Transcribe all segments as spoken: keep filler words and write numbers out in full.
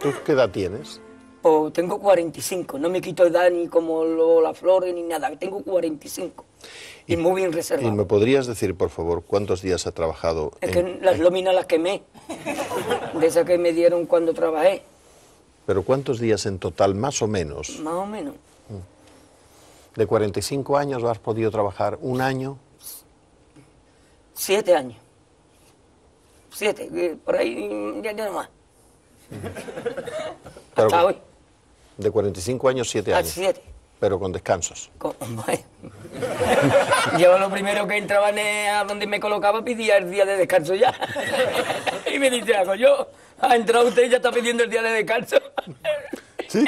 ¿Tú qué edad tienes? Pues tengo cuarenta y cinco, no me quito edad ni como lo, las flores ni nada, tengo cuarenta y cinco y, y muy bien reservado. ¿Y me podrías decir, por favor, cuántos días ha trabajado? Es en, que las lóminas las quemé, de esas que me dieron cuando trabajé. ¿Pero cuántos días en total, más o menos? Más o menos. ¿De cuarenta y cinco años has podido trabajar un año? Siete años. Siete, por ahí ya, ya no más. Pero, hasta hoy. De cuarenta y cinco años, siete A años. siete. Pero con descansos. Con, bueno. Yo lo primero que entraba a donde me colocaba pedía el día de descanso ya. Y me dice, hago yo, ha entrado usted y ya está pidiendo el día de descanso. ¿Sí?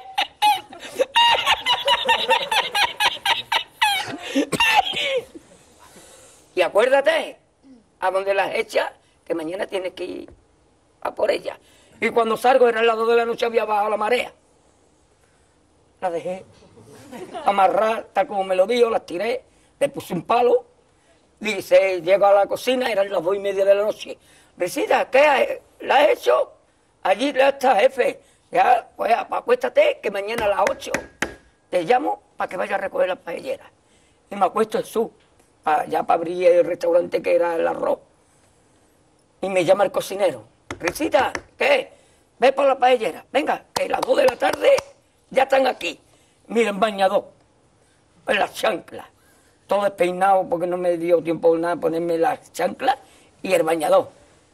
Y acuérdate, a donde las echas, que mañana tienes que ir a por ellas. Y cuando salgo, era las dos de la noche, había bajado la marea. La dejé amarrar, tal como me lo dijo, las tiré, le puse un palo, dice, llego a la cocina, eran las dos y media de la noche. Risita, ¿qué la has hecho? Allí ya está, jefe. Ya, pues acuéstate, que mañana a las ocho te llamo para que vayas a recoger las paelleras. Y me acuesto en su, pa, ya para abrir el restaurante que era el arroz. Y me llama el cocinero. Risita, ¿qué? Ve por la paellera. Venga, que las dos de la tarde ya están aquí. Miren, bañador, en las chanclas. Todo despeinado porque no me dio tiempo nada ponerme las chanclas y el bañador.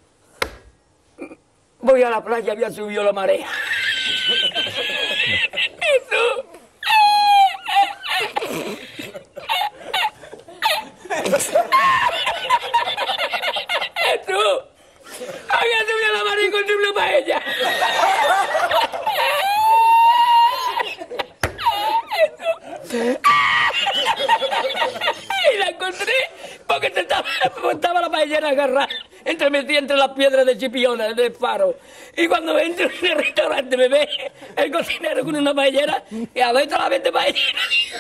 Voy a la playa, había subido la marea. Eso. Eso. Había subido la marea y encontré una paella. Y la encontré porque se estaba, estaba la paellera agarrada entre, metida entre las piedras de Chipiona, del faro. Y cuando entro en el restaurante me ve el cocinero con una paellera y a ver la vende paellera.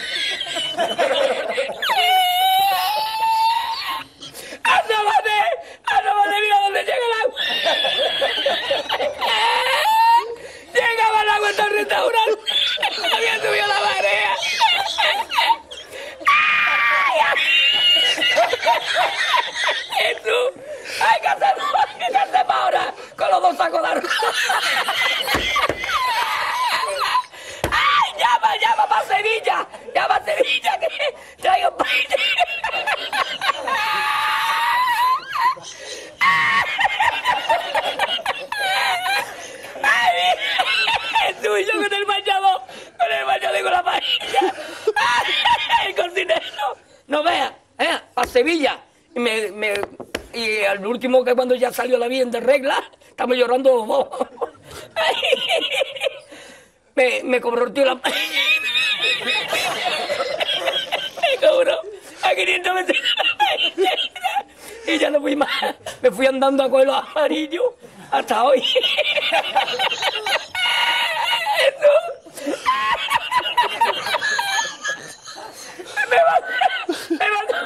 ¡Asómate! ¡Asómate! ¡Mira dónde llega el agua! Llegaba el agua hasta el restaurante. Había subido la marea. Eso. ¡Ay, qué hacemos! ¿Qué hacemos ahora? Con los dos sacos de arroz. ¡Ay, llama, llama para Sevilla! ¡Llama a Sevilla que traigo paella! ¡Ay, es tuyo con el bañador! Con el bañador y con la paella. ¡Ay, el cocinero! No veas, ¿eh? A Sevilla. Y, me, me, y al último, que cuando ya salió la bien de regla, estamos llorando los dos. me, me cobró el tío la paella. Me cobró a quinientos veces la paella. Y ya no fui más. Me fui andando a coger los amarillos hasta hoy. Eso. Me mandó, me mandó,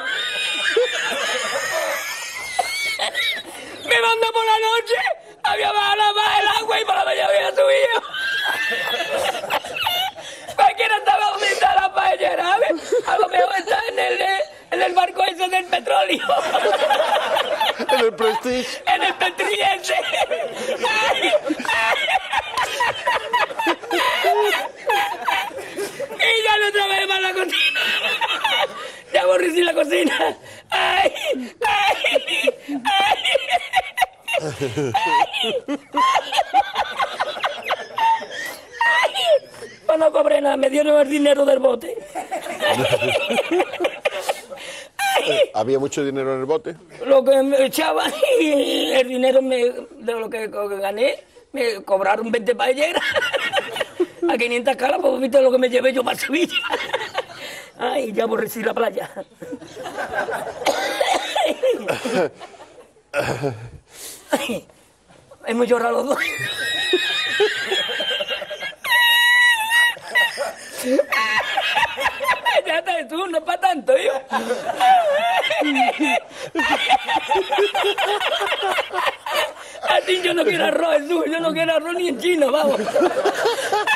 me mandó por la noche, había bajado más el agua y por la mañana había subido. Cualquiera estaba donde está la paellera, ¿sabes? A lo mejor está en el, en el barco ese del petróleo. En el Prestige. En el Petriense. Y ya no trabajé más en la cocina. Ya aborrecí la cocina. Ay, ay, ay. Pues no cobré nada, me dieron el dinero del bote. ¿Había mucho dinero en el bote? Lo que me echaban y el dinero me, de lo que gané, me cobraron veinte paelleras. A quinientas caras, pues viste lo que me llevé yo para Sevilla. Ay, ya aborrecí la playa. Ay, hemos llorado los dos. Ya está, tú, no es para tanto, yo. Así yo no quiero arroz, Jesús, yo no quiero arroz ni en China, vamos.